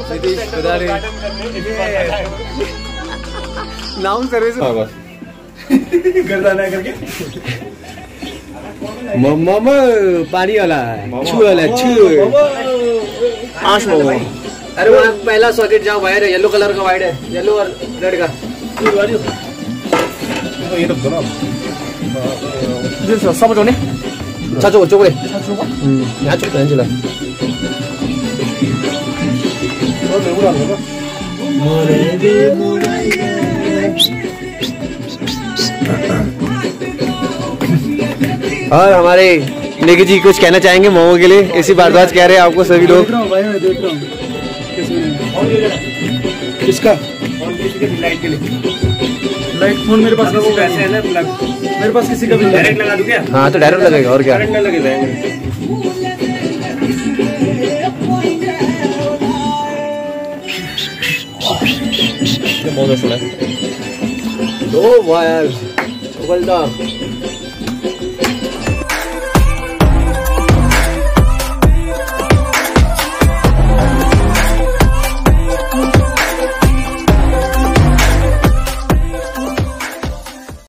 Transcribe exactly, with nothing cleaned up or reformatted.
Noun service गर्दाना करके मम्मा पानी वाला छू वाला छू आश मोमो। अरे वहाँ पहला सॉकेट जहाँ वायर है येलो कलर का वायर है, येलो और रेड का ये तो बना सब सब जोने चाचो चोकले यहाँ चोकले चला और हमारे नेगी जी कुछ कहना चाहेंगे मोमो के लिए? इसी भारद्वाज कह रहे हैं आपको सभी लोग। किसका लाइट के लिए? लाइट फोन मेरे पास वो कैसे है ना प्लग, मेरे पास किसी का भी डायरेक्ट लगा दूं क्या? हाँ तो डायरेक्ट लगेगा और क्या, डायरेक्ट ना लगेगा। बहुत अच्छा है। दो वायर उबलता